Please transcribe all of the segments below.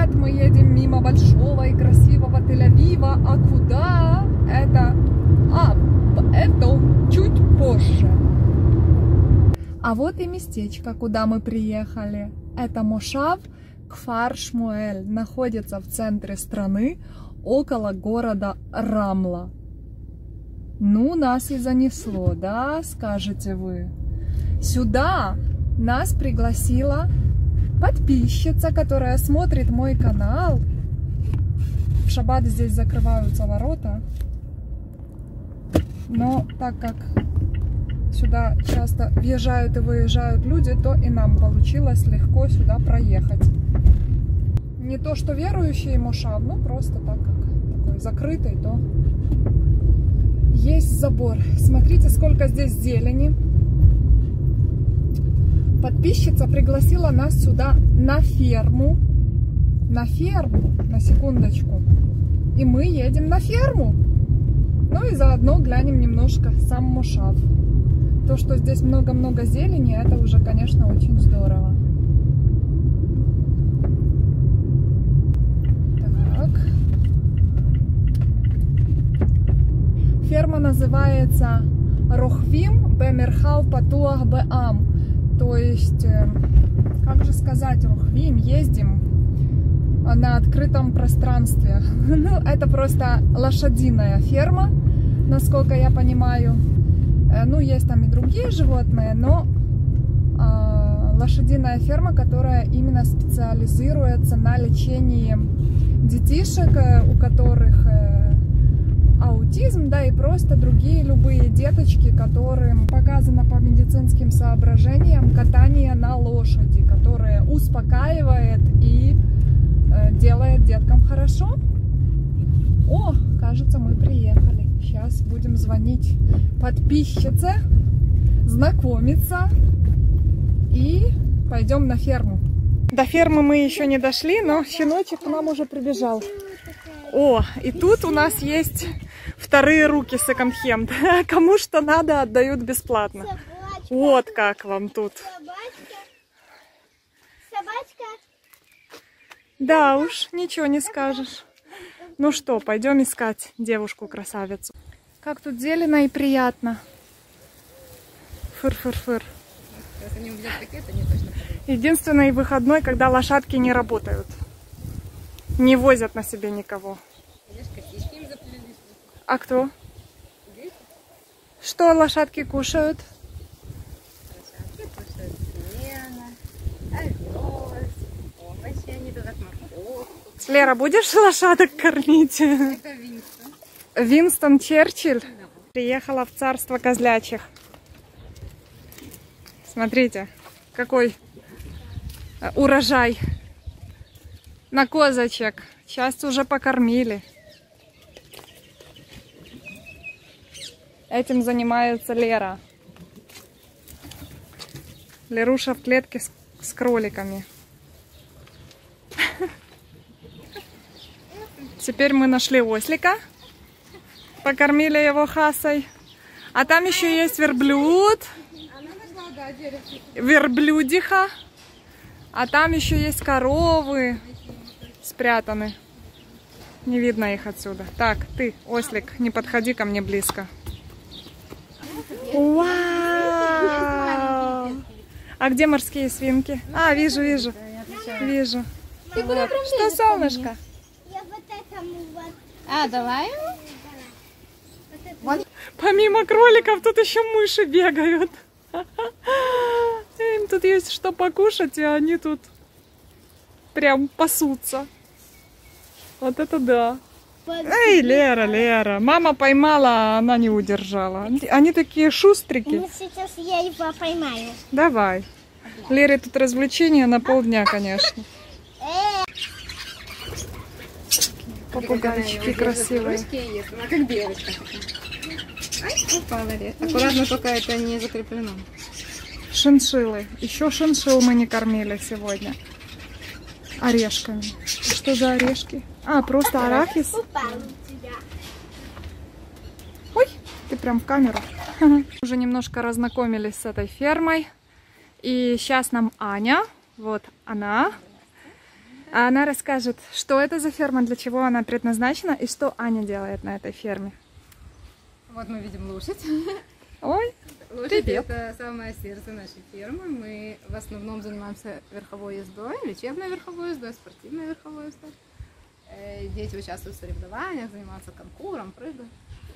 Нет, мы едем мимо большого и красивого Тель-Авива. А куда? Это чуть позже. А вот и местечко, куда мы приехали. Это Мошав Кфар Шмуэль. Находится в центре страны, около города Рамла. Ну, нас и занесло, да, скажете вы. Сюда нас пригласила подписчица, которая смотрит мой канал. В шаббат здесь закрываются ворота. Но так как сюда часто въезжают и выезжают люди, то и нам получилось легко сюда проехать. Не то что верующий Мошав, ну просто так как такой закрытый, то есть забор. Смотрите, сколько здесь зелени. Подписчица пригласила нас сюда на ферму. На ферму, на секундочку. И мы едем на ферму. Ну и заодно глянем немножко сам Мошав. То, что здесь много-много зелени, это уже, конечно, очень здорово. Так. Ферма называется Рохвим Бемерхав Патуах Беам. То есть, как же сказать, Рохвим, ездим на открытом пространстве. Ну, это просто лошадиная ферма, насколько я понимаю. Ну, есть там и другие животные, но лошадиная ферма, которая именно специализируется на лечении детишек, у которых аутизм, да, и просто другие любые деточки, которым показано по медицинским соображениям катание на лошади, которое успокаивает и делает деткам хорошо. О, кажется, мы приехали. Сейчас будем звонить подписчице, знакомиться и пойдем на ферму. До фермы мы еще не дошли, но щеночек к нам уже прибежал. О, и тут у нас есть вторые руки секонд-хенд. Кому что надо, отдают бесплатно. Собачка. Вот как вам тут. Собачка. Да уж, ничего не скажешь. Ну что, пойдем искать девушку-красавицу. Как тут зелено и приятно. Фыр-фыр-фыр. Единственный выходной, когда лошадки не работают. Не возят на себе никого. А кто? Что лошадки кушают? Лошадки кушают сено, овес, овощи, они туда морковку. Лера, будешь лошадок кормить? Это Винстон. Винстон Черчилль приехала в царство козлячих. Смотрите, какой урожай. На козочек. Часть уже покормили. Этим занимается Лера. Леруша в клетке с кроликами. Теперь мы нашли ослика. Покормили его хасой. А там еще есть верблюд. Верблюдиха. А там еще есть коровы. Спрятаны. Не видно их отсюда. Так, ты, ослик, не подходи ко мне близко. Вау! А где морские свинки? А, вижу, вижу. Вижу. Вот. Что, солнышко? А, давай. Помимо кроликов тут еще мыши бегают. Им тут есть что покушать, и они тут прям пасутся. Вот это да. Эй, Лера, Лера. Мама поймала, а она не удержала. Они такие шустрики. Ну, сейчас я его поймаю. Давай. Лере тут развлечения на полдня, конечно. Попугайчики красивые. Она как белочка. Ай, упала, Лера. Аккуратно, только это не закреплено. Шиншиллы. Еще шиншилл мы не кормили сегодня. Орешками. Что за орешки? А, просто арахис. Ой, ты прям в камеру. Уже немножко разнакомились с этой фермой. И сейчас нам Аня, вот она, А она расскажет, что это за ферма, для чего она предназначена и что Аня делает на этой ферме. Вот мы видим лошадь. Ой, лошадь — это самое сердце нашей фермы. Мы в основном занимаемся верховой ездой, лечебной верховой ездой, спортивной верховой ездой. Дети участвуют в соревнованиях, занимаются конкуром, прыгают.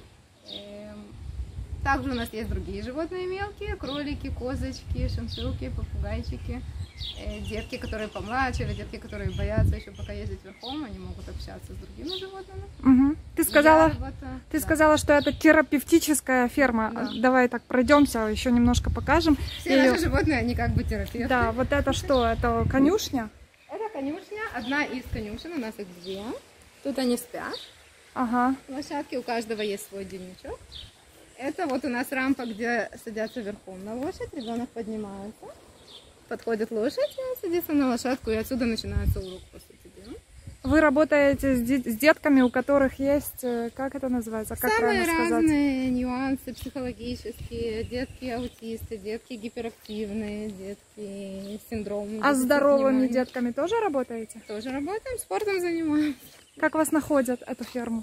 Также у нас есть другие животные мелкие: кролики, козочки, шиншиллки, попугайчики. Детки, которые помладше, или детки, которые боятся еще пока ездить верхом, они могут общаться с другими животными. Угу. Ты сказала, что это терапевтическая ферма. Да. Давай так пройдемся, еще немножко покажем. Все наши животные, они как бы терапевты. Да, вот это что? Это конюшня? Это конюшня, одна из конюшен, у нас их две. Тут они спят. Ага. Лошадки, у каждого есть свой дневничок. Это вот у нас рампа, где садятся верхом на лошадь, ребенок поднимается. Подходит лошадь, и он садится на лошадку, и отсюда начинается урок, по сути дела. Вы работаете с детками, у которых есть, как это называется? Как самые разные нюансы психологические. Детки аутисты, детки гиперактивные, детки с синдромом. А с здоровыми детками тоже работаете? Тоже работаем, спортом занимаемся. Как вас находят, эту ферму?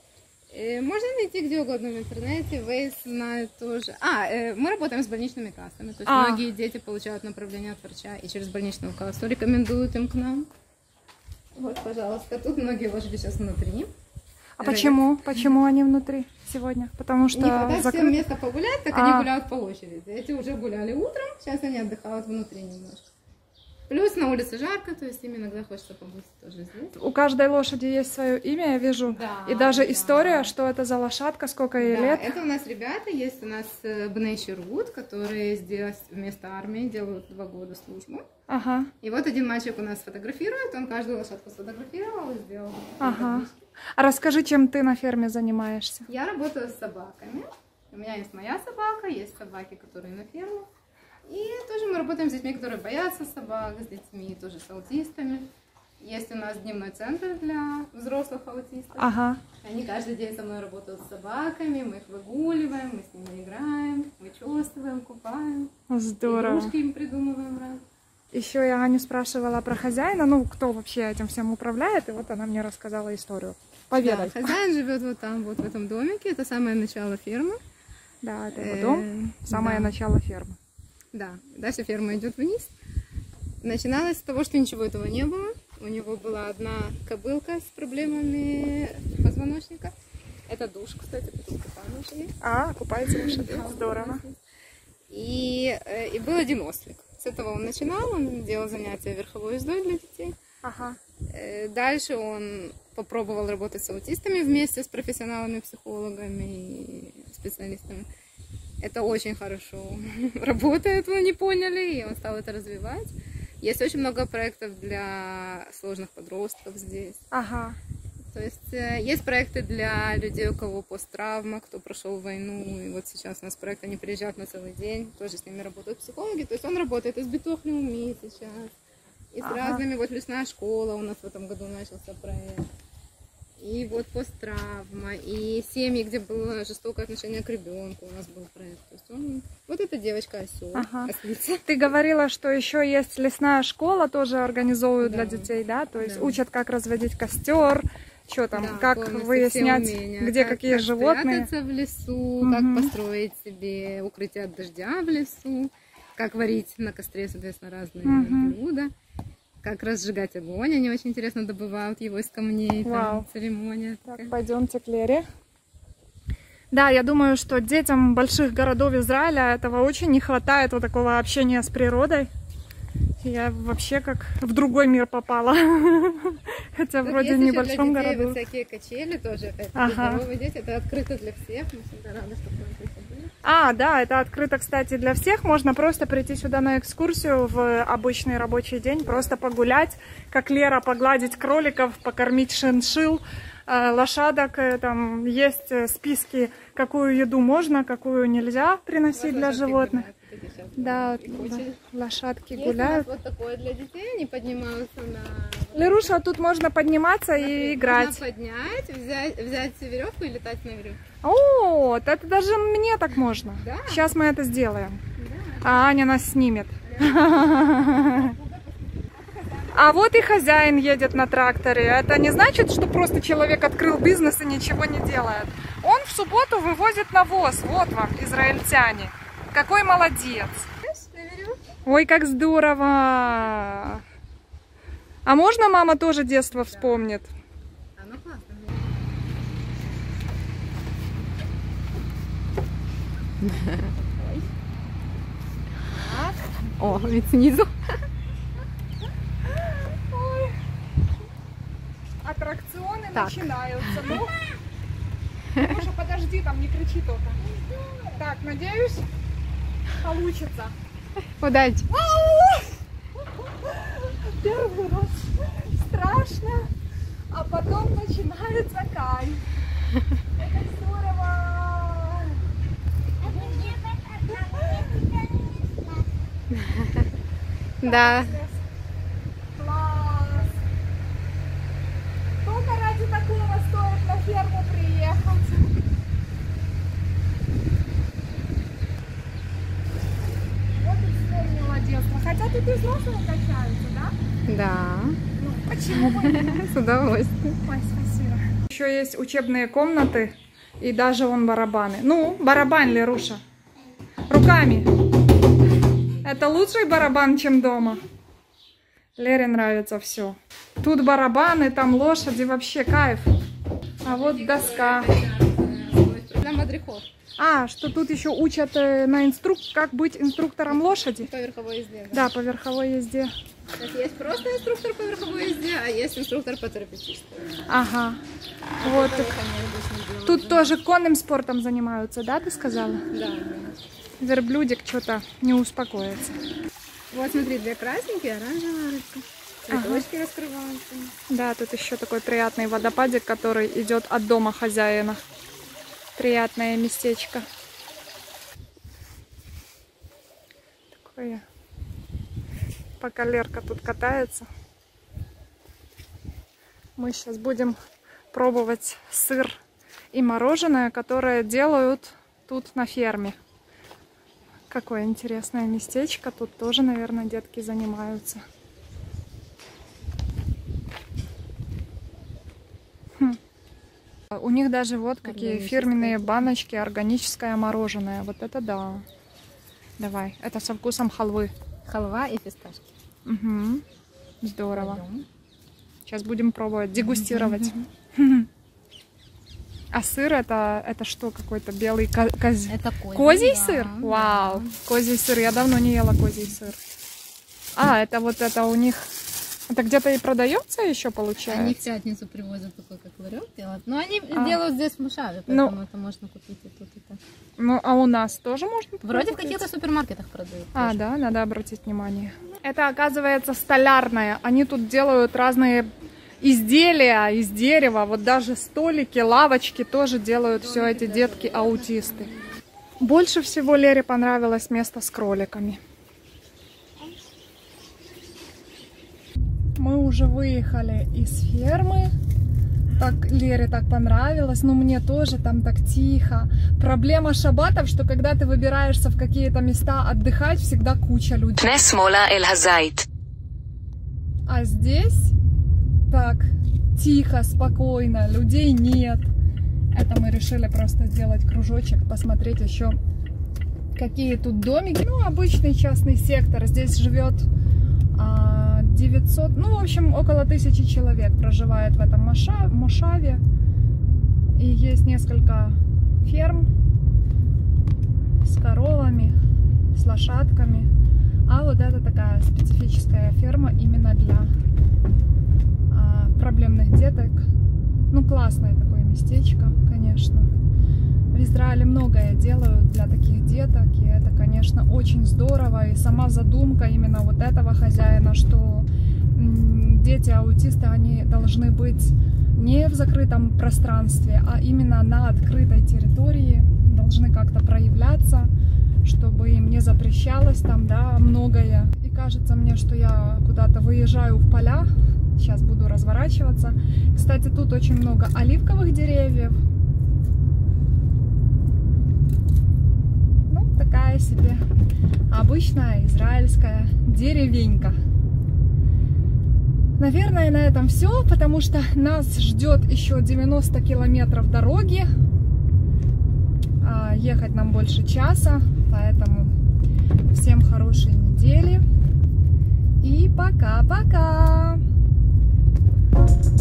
Можно найти где угодно в интернете, Waze знает тоже. Мы работаем с больничными кассами, то есть многие дети получают направление от врача и через больничную кассу рекомендуют им к нам. Вот, пожалуйста, тут многие лошади сейчас внутри. А почему? Почему они внутри сегодня? Потому что не хватает всем места погулять, так они гуляют по очереди. Эти уже гуляли утром, сейчас они отдыхают внутри немножко. Плюс на улице жарко, то есть им иногда хочется побыть тоже здесь. У каждой лошади есть свое имя, я вижу. Да, и даже история, что это за лошадка, сколько ей лет. Это у нас ребята, есть у нас Бней Ширут, которые здесь вместо армии делают 2 года службу. Ага. И вот один мальчик у нас фотографирует, он каждую лошадку сфотографировал и сделал. Ага. А расскажи, чем ты на ферме занимаешься? Я работаю с собаками. У меня есть моя собака, есть собаки, которые на ферме. И тоже мы работаем с детьми, которые боятся собак, с детьми тоже с аутистами. Есть у нас дневной центр для взрослых аутистов. Ага. Они каждый день со мной работают с собаками, мы их выгуливаем, мы с ними играем, вычесываем, купаем. Здорово. Игрушки им придумываем раз. Еще я Аню спрашивала про хозяина, ну, кто вообще этим всем управляет, и вот она мне рассказала историю. Поведай. Да, хозяин живет вот там, вот в этом домике, это самое начало фермы. Да, это его дом, самое начало фермы. Да, дальше ферма идет вниз. Начиналось с того, что ничего этого не было. У него была одна кобылка с проблемами позвоночника. Это душ, кстати, тут купаем лошадей. Купается лошадей, здорово. И был один ослик. С этого он начинал, он делал занятия верховой ездой для детей. Ага. Дальше он попробовал работать с аутистами вместе с профессионалами, психологами и специалистами. Это очень хорошо работает, вы не поняли, и он стал это развивать. Есть очень много проектов для сложных подростков здесь. Ага. То есть есть проекты для людей, у кого посттравма, кто прошел войну, и вот сейчас у нас проект, они приезжают на целый день, тоже с ними работают психологи. То есть он работает и с Битохлеуми сейчас, и с разными, вот лесная школа у нас в этом году начался проект. И вот посттравма, и семьи, где было жестокое отношение к ребенку, у нас был проект. То есть он... Вот эта девочка осел, ослица. Ты говорила, что еще есть лесная школа, тоже организовывают для детей, да? То есть учат, как разводить костер, что там, как выяснять, где какие животные. Как спрятаться в лесу, как построить себе укрытие от дождя в лесу, как варить на костре, соответственно, разные блюда. Как разжигать огонь, они очень интересно добывают его из камней, там церемония. Так, пойдемте к Лере. Да, я думаю, что детям больших городов Израиля этого очень не хватает, вот такого общения с природой. Я вообще как в другой мир попала, хотя тут вроде в небольшом городу. Вот всякие качели тоже, здоровые дети, это открыто для всех, мы всегда рады, что вы были. Да, это открыто, кстати, для всех. Можно просто прийти сюда на экскурсию в обычный рабочий день, просто погулять, как Лера, погладить кроликов, покормить шиншилл, лошадок. Там есть списки, какую еду можно, какую нельзя приносить для животных. Да, лошадки гуляют. Вот такое для детей, они поднимаются на... Леруша, тут можно подниматься и играть. Можно поднять, взять веревку и летать на веревке. О, это даже мне так можно. Да? Сейчас мы это сделаем. А Аня нас снимет. А вот и хозяин едет на тракторе. Это не значит, что просто человек открыл бизнес и ничего не делает. Он в субботу вывозит навоз. Вот вам, израильтяне. Какой молодец. Ой, как здорово. А можно мама тоже детство вспомнит? Оно классно. О, ведь снизу. Ой. Аттракционы начинаются. Ну, Маша, подожди, там не кричи только. Так, надеюсь, получится. Удачи. Первый раз страшно, а потом начинается кайф. Это здорово! Да. Класс! Только ради такого стоит на ферму приехать. Вот и вспомнила детство. Хотя тут и взрослые качаются, да? Да. Ну, почему бы и нет? С удовольствием. Ой, спасибо. Еще есть учебные комнаты и даже вон барабаны. Ну, барабан, Леруша. Руками. Это лучший барабан, чем дома. Лере нравится все. Тут барабаны, там лошади, вообще кайф. А вот доска. Для мадрихов. А, что тут еще учат как быть инструктором лошади? По верховой езде. Да, по верховой езде. Так, есть просто инструктор по верховой езде, а есть инструктор по терапевтической. Ага. Вот. Тут тоже конным спортом занимаются, да, ты сказала? Да. Верблюдик что-то не успокоится. Вот смотри, две красненькие, оранжевая рыбка. Цветочки раскрываются. Да, тут еще такой приятный водопадик, который идет от дома хозяина. Приятное местечко. Такое. Пока Лерка тут катается, мы сейчас будем пробовать сыр и мороженое, которое делают тут на ферме. Какое интересное местечко. Тут тоже, наверное, детки занимаются. У них даже вот какие фирменные баночки, органическое мороженое. Вот это да. Давай, это со вкусом халвы. Халва и фисташки. Угу. Здорово. Сейчас будем пробовать, дегустировать. А сыр это что, какой-то белый Это козий сыр? Вау, козий сыр. Я давно не ела козий сыр. А, это вот это у них... Это где-то и продается еще, получается? Они в пятницу привозят такой, как ларек делают. Но они делают здесь в Мушаве, поэтому это можно купить и тут, и там. Ну, а у нас тоже можно? Вроде в каких-то супермаркетах продают. А, тоже. Да, надо обратить внимание. Это, оказывается, столярная. Они тут делают разные изделия из дерева. Вот даже столики, лавочки тоже делают все эти детки-аутисты. Больше всего Лере понравилось место с кроликами. Мы уже выехали из фермы. Так Лере так понравилось, но мне тоже там так тихо. Проблема шаббатов, что когда ты выбираешься в какие-то места отдыхать, всегда куча людей. А здесь так тихо, спокойно, людей нет. Это мы решили просто сделать кружочек, посмотреть еще, какие тут домики. Ну, обычный частный сектор. Здесь живет 900, ну, в общем, около 1000 человек проживает в этом мошаве. И есть несколько ферм с коровами, с лошадками. А вот это такая специфическая ферма именно для проблемных деток. Ну, классное такое местечко, конечно. В Израиле многое делают для таких деток, и это, конечно, очень здорово. И сама задумка именно вот этого хозяина, что дети-аутисты, они должны быть не в закрытом пространстве, а именно на открытой территории, должны как-то проявляться, чтобы им не запрещалось там, да, многое. И кажется мне, что я куда-то выезжаю в поля. Сейчас буду разворачиваться. Кстати, тут очень много оливковых деревьев. Ну, такая себе обычная израильская деревенька. Наверное, на этом все, потому что нас ждет еще 90 километров дороги. Ехать нам больше часа, поэтому всем хорошей недели и пока-пока!